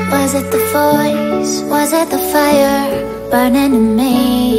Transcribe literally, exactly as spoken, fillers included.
Was it the voice? Was it the fire burning in me?